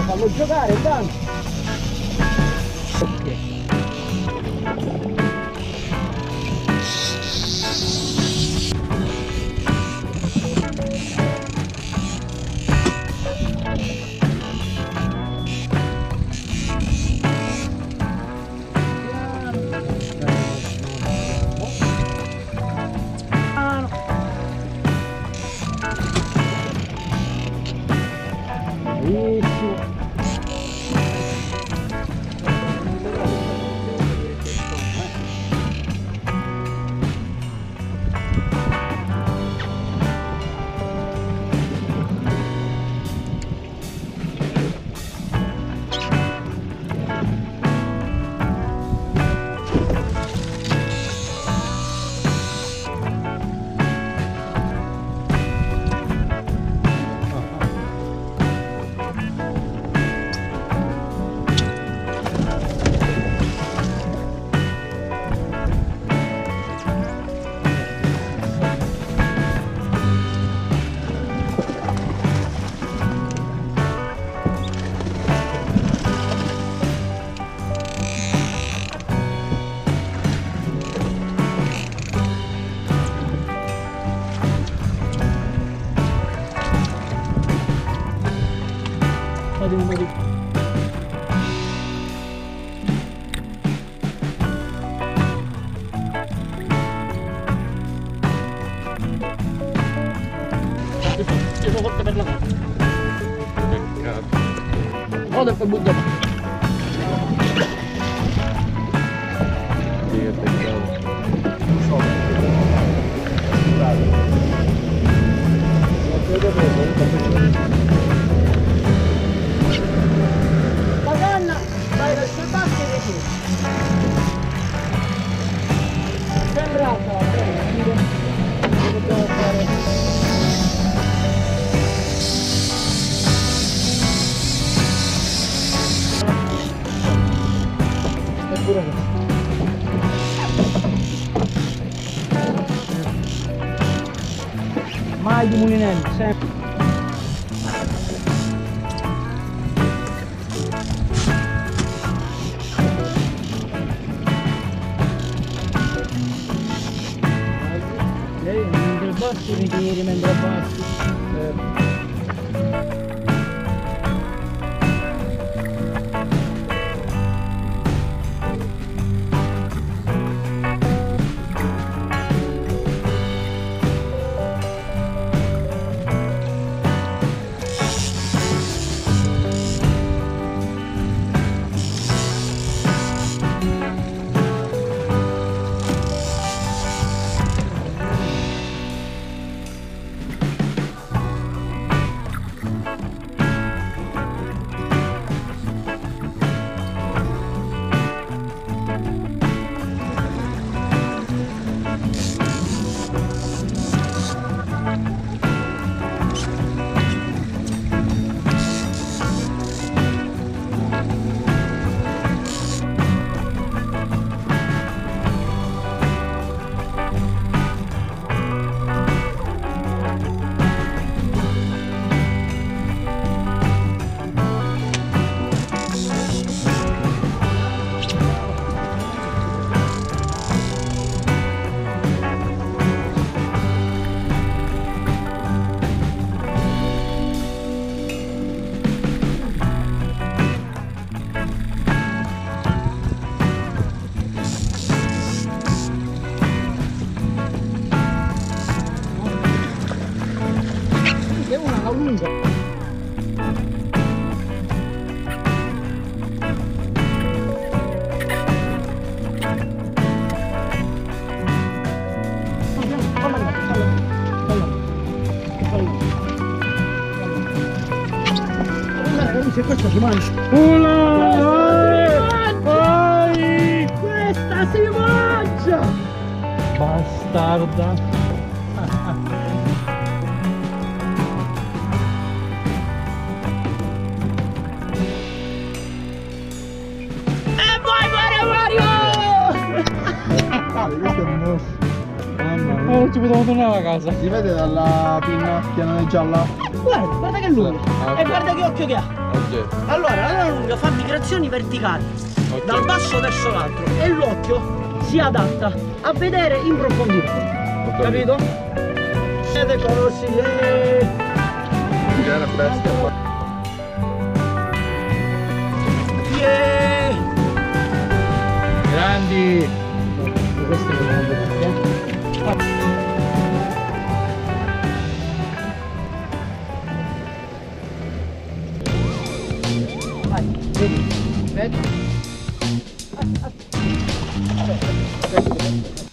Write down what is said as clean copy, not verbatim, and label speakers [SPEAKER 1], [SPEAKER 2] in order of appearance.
[SPEAKER 1] fallo giocare intanto. Ok. Guarda che butta. Sì, che peccato. La canna vai verso il basso e qui. Sembra alta la canna, dobbiamo fare. Mai di mulinelli, sempre. Mentre bassi mi tiri, mentre bassi. Lunga. Se questa si mangia. Questa si mangia! Bastarda!
[SPEAKER 2] Questo è un mosso. Mamma mia.
[SPEAKER 1] Non ci potevo tornare a casa.
[SPEAKER 2] Si vede dalla pinna che non è gialla?
[SPEAKER 1] Guarda che è lui. E guarda che occhio che ha. Allora, l'Alalunga fa migrazioni verticali, dal basso verso l'alto, e l'occhio si adatta a vedere in profondità. Capito? Siete così,
[SPEAKER 2] Viene pesca qua.
[SPEAKER 1] grandi! Questi non sono tutti, vai, vedi, vedi?